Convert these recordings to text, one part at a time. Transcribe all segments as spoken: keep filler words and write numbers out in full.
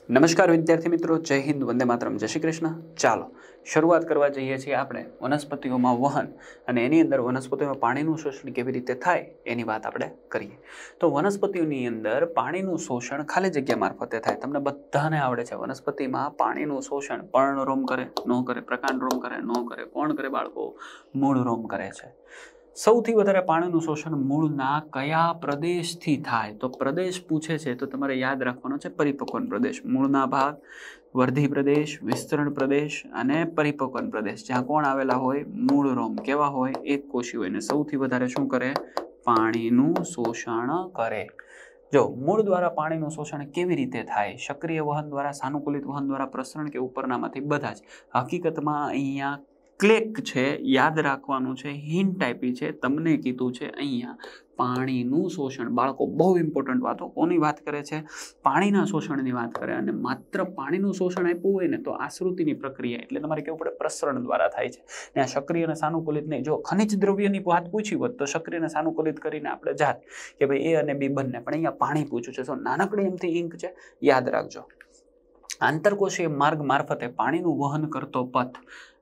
નમસ્કાર વિદ્યાર્થી મિત્રો, જય હિન્દ, વંદે માતરમ, જય શ્રી કૃષ્ણ। ચાલો શરૂઆત કરવા જઈએ છીએ આપણે વનસ્પતિઓમાં વહન અને એની અંદર વનસ્પતિઓમાં પાણીનું શોષણ કેવી રીતે થાય એની વાત આપણે કરીએ। તો વનસ્પતિઓની અંદર પાણીનું શોષણ ખાલી જગ્યા મારફતે થાય। તમને બધાને આવડે છે વનસ્પતિમાં પાણીનું શોષણ પર્ણરોમ કરે, ન કરે, પ્રકાંડરોમ કરે, ન કરે, કોણ કરે બાળકો? મૂળરોમ કરે છે। સૌથી વધારે પાણીનું શોષણ મૂળના કયા પ્રદેશથી થાય? તો પ્રદેશ પૂછે છે તો તમારે યાદ રાખવાનો છે પરિપક્વન પ્રદેશ। મૂળના ભાગ, વર્ધી પ્રદેશ, વિસ્તરણ પ્રદેશ અને પરિપક્વન પ્રદેશ, જ્યાં કોણ આવેલા હોય? મૂળરોમ। કેવા હોય? એક કોષી હોય ને સૌથી વધારે શું કરે? પાણીનું શોષણ કરે। જો મૂળ દ્વારા પાણીનું શોષણ કેવી રીતે થાય? સક્રિય વહન દ્વારા, સાનુકૂલિત વહન દ્વારા, પ્રસરણ કે ઉપરનામાંથી? બધા જ। હકીકતમાં અહીંયા ક્લિક છે, યાદ રાખવાનું છે, હિન્ટ આપી છે, તમને કીધું છે અહીંયા પાણીનું શોષણ। બાળકો બહુ ઇમ્પોર્ટન્ટ વાતો કોની વાત કરે છે? પાણીના શોષણની વાત કરે। અને માત્ર પાણીનું શોષણ આપ્યું હોય ને તો આશ્રુતિની પ્રક્રિયા એટલે તમારે કેવું પડે પ્રસરણ દ્વારા થાય છે ને આ સક્રિય અને સાનુકૂલિત નહીં। જો ખનિજ દ્રવ્યની વાત પૂછી હોત તો સક્રિય અને સાનુકૂલિત કરીને આપણે જાત કે ભાઈ એ અને બી બંને, પણ અહીંયા પાણી પૂછ્યું છે। તો નાનકડી એમથી ઇંક છે, યાદ રાખજો। આંતરકોષીય માર્ગ મારફતે પાણીનું વહન કરતો પથ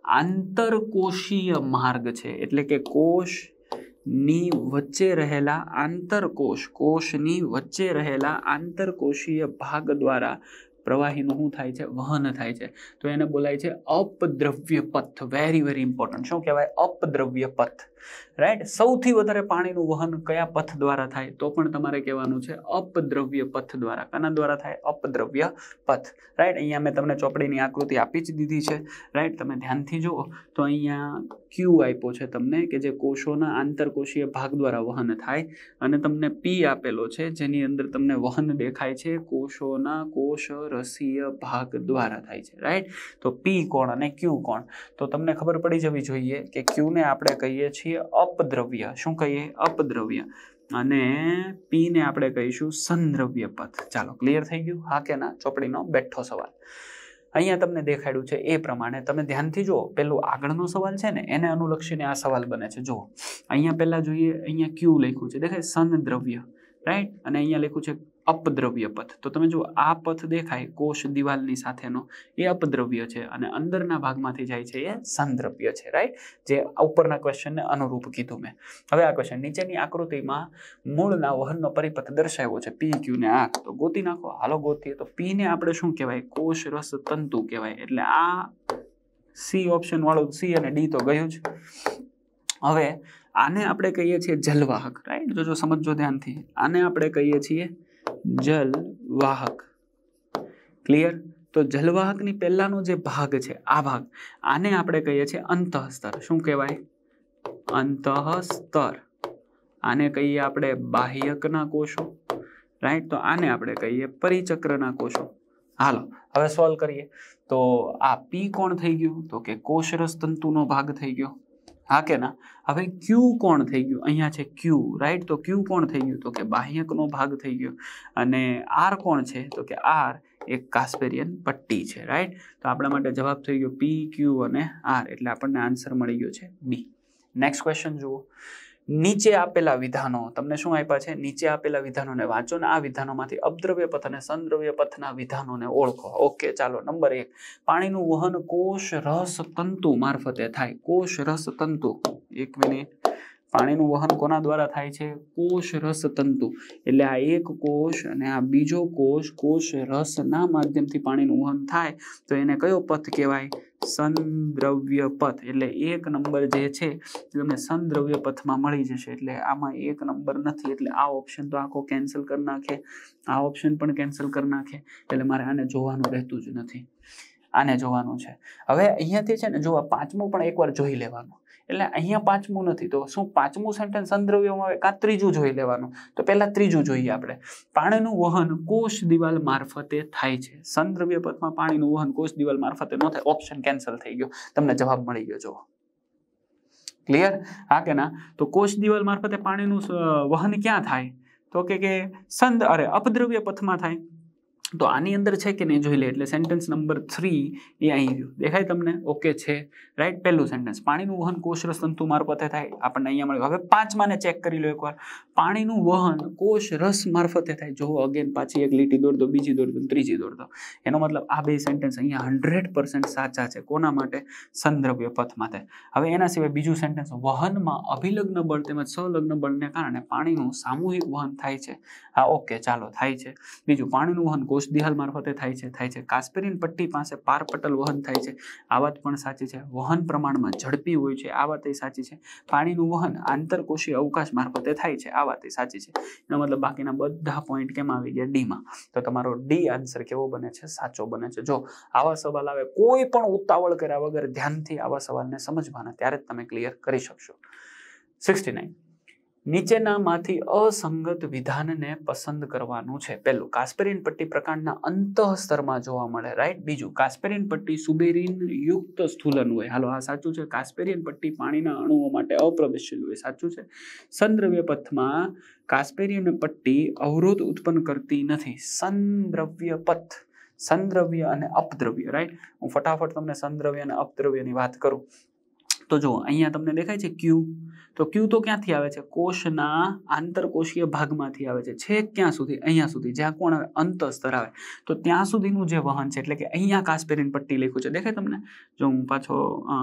આંતરકોષીય માર્ગ છે, એટલે કે કોષ ની વચ્ચે રહેલા આંતરકોષ કોષની વચ્ચે રહેલા આંતરકોષીય ભાગ દ્વારા પ્રવાહીનું શું થાય છે? વહન થાય છે। તો એને બોલાય છે અપદ્રવ્ય પથ। Very very important. શું કહેવાય? અપદ્રવ્ય પથ, રાઈટ। સૌથી વધારે પાણીનું વહન કયા પથ દ્વારા થાય? તો પણ તમારે કહેવાનું છે અપદ્રવ્ય પથ દ્વારા। કના દ્વારા થાય? અપદ્રવ્ય પથ, રાઈટ। અહીંયા મેં તમને ચોપડીની આકૃતિ આપી જ દીધી છે, રાઈટ। તમે ધ્યાનથી જુઓ તો અહીંયા ક્યુ આપ્યો છે તમને કે જે કોષોના આંતરકોષીય ભાગ દ્વારા વહન થાય, અને તમને પી આપેલો છે જેની અંદર તમને વહન દેખાય છે કોષોના કોષ રસીય ભાગ દ્વારા થાય છે, રાઈટ। તો પી કોણ અને ક્યુ કોણ? તો તમને ખબર પડી જવી જોઈએ કે ક્યુ ને આપણે કહીએ છીએ અપદ્રવ્ય। શું કહીએ? અપદ્રવ્ય। અને પી ને આપણે કહીશું સંદ્રવ્ય પથ। ચાલો ક્લિયર થઈ ગયું? હા કે ના? ચોપડીનો બેઠો સવાલ અહીંયા તમને દેખાડ્યું છે એ પ્રમાણે તમે ધ્યાનથી જુઓ। પેલું આગળનો સવાલ છે ને એને અનુલક્ષીને આ સવાલ બને છે। જુઓ અહીંયા પહેલા જોઈએ, અહીંયા ક્યુ લખ્યું છે, દેખાય? સંદ્રવ્ય, રાઈટ। અને અહીંયા લખ્યું છે અપદ્રવ્ય પથ। તો તમે જુઓ આ પથ દેખાય કોષ દિવાલની સાથેનો, એ અપદ્રવ્ય છે, અને અંદરના ભાગમાંથી જાય છે એ સંદ્રવ્ય છે, રાઈટ। જે ઉપરના ક્વેશ્ચનને અનુરૂપ કીધું મેં। હવે આ ક્વેશ્ચન નીચેની આકૃતિમાં મૂળના વહનનો પરિપથ દર્શાવ્યો છે પી ક્યુ ને આ, તો ગોતી નાખો। હાલો ગોતીએ। તો પી ને આપણે શું કહેવાય? કોષ રસ તંતુ કહેવાય। એટલે આ સી ઓપ્શન વાળું, સી અને ડી તો ગયું જ। હવે આને આપણે કહીએ છીએ જલવાહક, રાઈટ। જો જો સમજો ધ્યાનથી, આને આપણે કહીએ છીએ જલવાહક, ક્લિયર। તો જલવાહકની પહેલાનો જે ભાગ છે આ ભાગ, આને આપણે કહીએ છીએ અંતઃસ્તર। શું કહેવાય? અંતઃસ્તર। આને કહીએ આપણે બાહ્યકના કોષો, રાઈટ। તો આને આપણે કહીએ પરિચક્રના કોષો। હાલો હવે સોલ્વ કરીએ। તો આ પી કોણ થઈ ગયું? તો કે કોષરસ તંતુનો ભાગ થઈ ગયો, હા કે ના? હવે ક્યુ કોણ થઈ ગયું? અહીંયા છે ક્યુ, રાઈટ। તો ક્યુ કોણ થઈ ગયું? તો કે બાહ્યકનો ભાગ થઈ ગયો। અને આર કોણ છે? તો કે આર એક કાસ્પેરિયન પટ્ટી છે, રાઈટ। તો આપણા માટે જવાબ થઈ ગયો પી ક્યુ અને આર, એટલે આપણને આન્સર મળી ગયો છે બી। નેક્સ્ટ ક્વેશ્ચન જુઓ। નીચે આપેલા વિધાનો તમને શું આપ્યા છે? નીચે આપેલા વિધાનોને વાંચો ને આ વિધાનોમાંથી અપદ્રવ્ય પથ અને સંદ્રવ્ય પથના વિધાનોને ઓળખો। ઓકે ચાલો, નંબર એક, પાણીનું વહન કોષ રસ તંતુ મારફતે થાય। કોષ રસ તંતુ, એક મિનિટ, પાણીનું વહન કોના દ્વારા થાય છે? કોષ રસ તંતુ। એટલે આ એક કોષ અને આ બીજો કોષ, કોષ રસના માધ્યમથી પાણીનું વહન થાય તો એને કયો પથ કહેવાય? સંદ્રવ્ય પથ। એટલે એક નંબર જે છે તમને સંદ્રવ્ય પથમાં મળી જશે। એટલે આમાં એક નંબર નથી, એટલે આ ઓપ્શન તો આખો કેન્સલ કરી નાખે, આ ઓપ્શન પણ કેન્સલ કરી નાખે, એટલે મારે આને જોવાનું રહેતું જ નથી, આને જોવાનું છે। હવે અહીંયાથી છે ને જો આ પાંચમું પણ એકવાર જોઈ લેવાનું। એટલે અહીંયા પાંચમું નથી તો શું પાંચમું સેન્ટેન્સ સંદ્રવ્યમાં આવે કાં ત્રીજું જોઈ લેવાનું? તો પહેલા ત્રીજું જોઈએ આપણે। પાણીનું વહન કોષ દિવાલ મારફતે થાય છે। સંદ્રવ્ય પથમાં પાણીનું વહન કોષ દિવાલ મારફતે ન થાય, ઓપ્શન કેન્સલ થઈ ગયો, તમને જવાબ મળી ગયો। જો ક્લિયર? હા કે ના? તો કોષ દિવાલ મારફતે પાણીનું વહન ક્યાં થાય? તો કે કે સંદ અરે અપદ્રવ્ય પથમાં થાય। તો આની અંદર છે કે નહીં જોઈ લે. એટલે સેન્ટેન્સ નંબર થ્રી એ અહીં ગયું, દેખાય તમને? ઓકે છે, રાઈટ. પહેલું સેન્ટેન્સ, પાણીનું વહન કોષરસ તંતુ મારફતે થાય, આપણને અહીંયા મળ્યું. હવે પાંચમાને ચેક કરી લો એકવાર. પાણીનું વહન કોષ રસ મારફતે થાય. જો અગેન પાછી એક લીટી દોર દો, બીજી દોર દો, ત્રીજી દોર દો. એનો મતલબ આ બે સેન્ટેન્સ અહીંયા હંડ્રેડ પર્સન્ટ સાચા છે. કોના માટે? સંદ્રવ્ય પથ માટે. હવે એના સિવાય બીજું સેન્ટેન્સ, વહનમાં અભિલગ્ન બળ તેમજ સહલગ્ન બળને કારણે પાણીનું સામૂહિક વહન થાય છે. હા ઓકે, ચાલો, થાય છે. બીજું, પાણીનું વહન કોષ દિવાલ મારફતે થાય છે, થાય છે. કાસ્પેરિન પટ્ટી પાસે પારપટલ વહન થાય છે. આ વાત પણ સાચી છે. વહન પ્રમાણમાં ઝડપી હોય છે, આ વાત સાચી છે. પાણીનું વહન આંતરકોશીય અવકાશ મારફતે થાય છે, આ વાત સાચી છે. એનો મતલબ બાકીના બધા પોઈન્ટ કેમ આવી ગયા? ડી માં. તો તમારો ડી આન્સર કેવો બને છે? સાચો બને છે. જો આવા સવાલ આવે, કોઈ પણ ઉતાવળ કર્યા વગર ધ્યાનથી આવા સવાલને સમજવાના, ત્યારે જ તમે ક્લિયર કરી શકશો. સિક્સટી નાઇન, નીચેનામાંથી અસંગત વિધાનને પસંદ કરવાનું છે. પહેલું, કાસ્પેરિન પટ્ટી પ્રકાંડના અંતઃસ્તરમાં જોવા મળે, રાઈટ. બીજું, કાસ્પેરિન પટ્ટી સુબેરિન યુક્ત સ્થૂલન હોય. હાલો, આ સાચું છે. કાસ્પેરિન પટ્ટી પાણીના અણુઓ માટે અપ્રવેશશીલ હોય, સાચું છે. સંદ્રવ્ય પથમાં કાસ્પેરિન પટ્ટી અવરોધ ઉત્પન્ન કરતી નથી. સંદ્રવ્ય પથ, સંદ્રવ્ય અને અપદ્રવ્ય, રાઈટ. હું ફટાફટ તમને સંદ્રવ્ય અને અપદ્રવ્યની વાત કરું તો જો અહીંયા તમને દેખાય છે ક્યુ. તો ક્યુ તો ક્યાંથી આવે છે? કોષના આંતરકોષીય ભાગમાંથી આવે છે. છેક ક્યાં સુધી? અહીંયા સુધી. જ્યાં કોણ આવે? અંતઃસ્તર આવે. તો ત્યાં સુધીનું જે વહન છે, એટલે કે અહીંયા કાસ્પેરિન પટ્ટી લખ્યું છે, દેખાય તમને? જો હું પાછો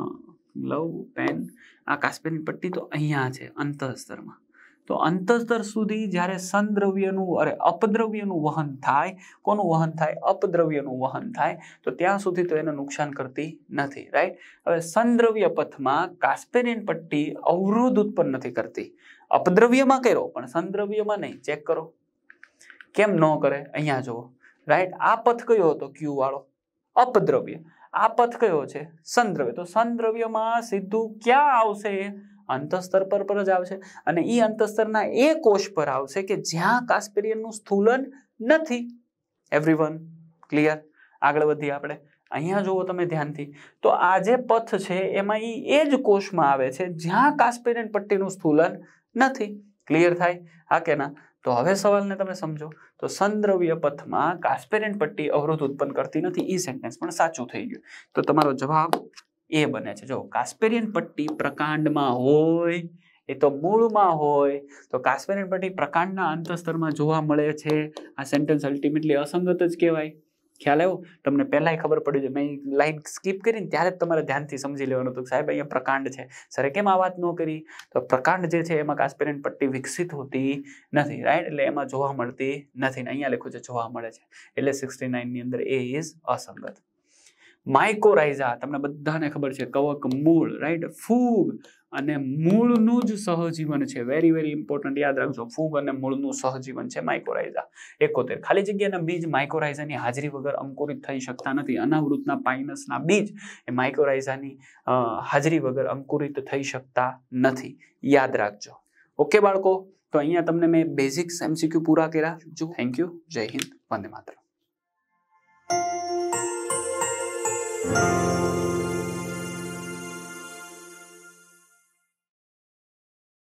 લવ પેન, આ કાસ્પેરિન પટ્ટી તો અહીંયા છે અંતઃસ્તરમાં. તો અંતઃસ્તર સુધી જ્યારે સંદ્રવ્યનું અરે અપદ્રવ્યનું વહન થાય, કોનું વહન થાય? અપદ્રવ્યનું વહન થાય, તો ત્યાં સુધી તો એને નુકસાન કરતી નથી, રાઈટ. હવે સંદ્રવ્ય પથમાં કાસ્પેરિન પટ્ટી અવરોધ ઉત્પન્ન નથી કરતી. અપદ્રવ્યમાં કર્યો પણ સંદ્રવ્યમાં નહીં. ચેક કરો કેમ ન કરે? અહીંયા જુઓ, રાઈટ. આ પથ કયો હતો? ક્યુ વાળો, અપદ્રવ્ય. આ પથ કયો છે? સંદ્રવ્ય. તો સંદ્રવ્યમાં સીધું ક્યાં આવશે? અંતઃસ્તર પર પર જ આવશે. અને એ અંતઃસ્તરના એ કોષ પર આવશે કે જ્યાં કાસ્પેરિયનનું સ્થૂલન નથી. Everyone clear? આગળ વધીએ આપણે. અહીંયા જુઓ તમે ધ્યાનથી, તો આ જે પથ છે એમાં એ જ કોષમાં આવે છે જ્યાં કાસ્પેરિયન પટ્ટીનું સ્થૂલન નથી. ક્લિયર થાય? હા કે ના? તો હવે સવાલને તમે સમજો. તો સંદ્રવ્ય પથમાં કાસ્પેરિયન પટ્ટી અવરોધ ઉત્પન્ન કરતી નથી. એ સેન્ટેન્સ પણ સાચું થઈ ગયું. તો તમારો જવાબ એ બને છે. જો કાસ્પેરિયન પટ્ટી પ્રકાંડમાં હોય, એ તો મૂળમાં હોય, તો કાસ્પેરિયન પટ્ટી પ્રકાંડના અંતઃસ્તરમાં જોવા મળે છે. આ સેન્ટેન્સ અલ્ટિમેટલી અસંગત જ કહેવાય. ખ્યાલ આવ્યો? તમને પહેલાંય ખબર પડી છે. મેં લાઈન સ્કીપ કરીને ત્યારે જ તમારે ધ્યાનથી સમજી લેવાનું હતું કે સાહેબ અહીંયા પ્રકાંડ છે, સરે કેમ આ વાત ન કરી? તો પ્રકાંડ જે છે એમાં કાસ્પેરિયન પટ્ટી વિકસિત હોતી નથી, રાઈટ. એટલે એમાં જોવા મળતી નથી. ને અહીંયા લખ્યું છે જોવા મળે છે. એટલે સિક્સટી નાઇન ની અંદર એ ઇઝ અસંગત. માઇકોરાઇઝા તમને બધાને ખબર છે, કવક મૂળ, રાઈટ. ફૂગ અને મૂળનું જ સહજીવન છે. વેરી વેરી ઇમ્પોર્ટન્ટ, યાદ રાખજો. ફૂગ અને મૂળનું સહજીવન છે માઇકોરાઇઝા. એકોતેર, ખાલી જગ્યાના બીજ માઇકોરાઇઝાની હાજરી વગર અંકુરિત થઈ શકતા નથી. અનાવૃતના પાઇનસના બીજ એ માઇકોરાઇઝાની હાજરી વગર અંકુરિત થઈ શકતા નથી. યાદ રાખજો. ઓકે બાળકો, તો અહીંયા તમને મેં બેઝિક્સ એમસીક્યુ પૂરા કર્યા. Thank you. જય હિન્દ. વંદે માતરમ.